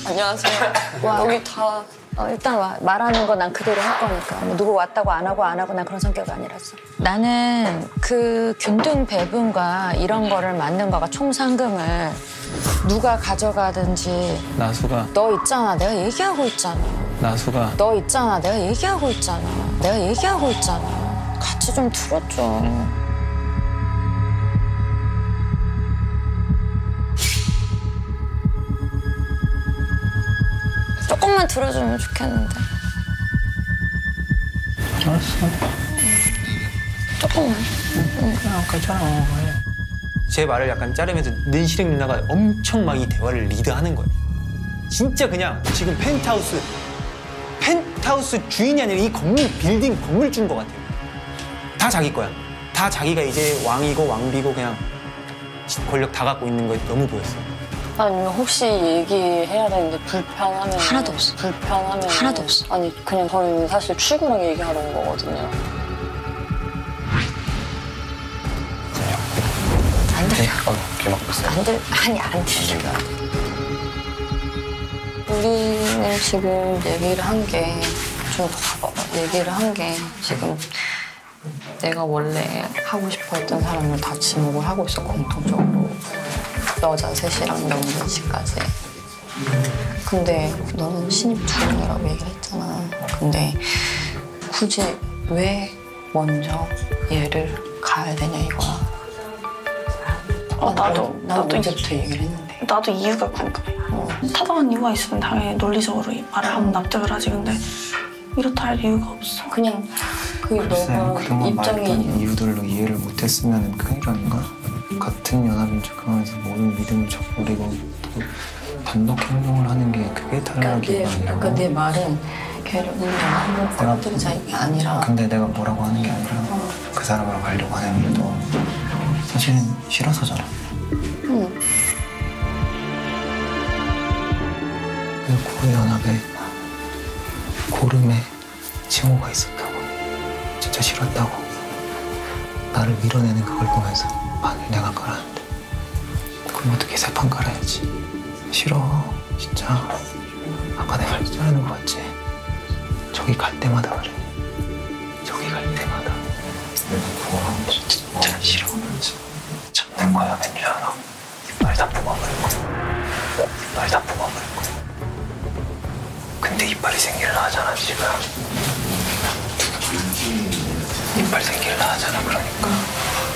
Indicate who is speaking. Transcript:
Speaker 1: 안녕하세요. 와, 여기 다.
Speaker 2: 일단 와. 말하는 거 난 그대로 할 거니까. 뭐 누구 왔다고 안 하고 난 그런 성격이 아니라서. 나는 그 균등 배분과 이런 거를 맞는 거가 총 상금을 누가 가져가든지.
Speaker 3: 나수가.
Speaker 2: 너 있잖아. 내가 얘기하고 있잖아.
Speaker 3: 나수가.
Speaker 2: 너 있잖아. 내가 얘기하고 있잖아. 내가 얘기하고 있잖아. 같이 좀 들어줘. 조금만 들어주면 좋겠는데.
Speaker 3: 알았어.
Speaker 2: 조금만.
Speaker 3: 그냥 괜찮아. 제 말을 약간 자르면서 nen시랭 누나가 엄청 막 이 대화를 리드하는 거예요. 진짜 그냥 지금 펜트하우스 주인이 아니라 이 건물 빌딩 건물주인 것 같아요. 다 자기 거야. 다 자기가 이제 왕이고 왕비고 그냥 권력 다 갖고 있는 거에 너무 보였어요.
Speaker 1: 아니면 혹시 얘기해야 되는데 불편하면
Speaker 2: 하나도 없어.
Speaker 1: 불편하면
Speaker 2: 하나도 없어.
Speaker 1: 아니 그냥 저희는 사실 출구랑 얘기하러 온 거거든요.
Speaker 2: 안 들려.
Speaker 3: 귀 막고 있어요.
Speaker 2: 안 들려.
Speaker 1: 우리는 지금 얘기를 한 게 좀 더 가봐봐. 얘기를 한 게 지금 내가 원래 하고 싶어 했던 사람을 다 지목을 하고 있어, 공통적으로. 여자 셋이랑 명진 씨까지. 근데 너는 신입 두 명이라고 얘기를 했잖아. 근데 굳이 왜 먼저 얘를 가야 되냐 이거야.
Speaker 4: 나도
Speaker 1: 언제부터 얘기를 했는데.
Speaker 4: 나도 이유가 궁금해. 타당한 이유가 있으면 당연히 논리적으로 말을 하면 납득을 하지. 근데 이렇다 할 이유가 없어.
Speaker 1: 그냥 너가
Speaker 5: 그동안
Speaker 1: 입장이
Speaker 5: 말했던 이유들로 이해를 못했으면 큰일인가? 같은 연합인 척하면서 모든 믿음을 저버리고 또 단독 행동을 하는 게 그게 탈락이가 아니라.
Speaker 1: 그러니까 내 말은 걔를 우리가 한번 꺼뜨리자 이게 아니라.
Speaker 5: 근데 내가 뭐라고 하는 게 아니라 그 사람으로 가려고 하는 이유도 사실은 싫어서잖아.
Speaker 1: 응.
Speaker 5: 그 연합에 고름에 칭호가 있었다고. 진짜 싫었다고. 나를 밀어내는 그걸 보면서 판을 내가 깔았는데 그럼 어떻게 새 판 깔아야지. 싫어 진짜. 아까 내가 자르는 거 같지? 저기 갈 때마다 그래. 저기 갈 때마다 내가 그거 진짜 싫어. 잡는 거야 왠지 알아. 말 다 뽑아버릴 거야. 말 다 뽑아버릴 거야. 근데 이빨이 생길라 하잖아 지금. 이빨 생길라 하잖아. 그러니까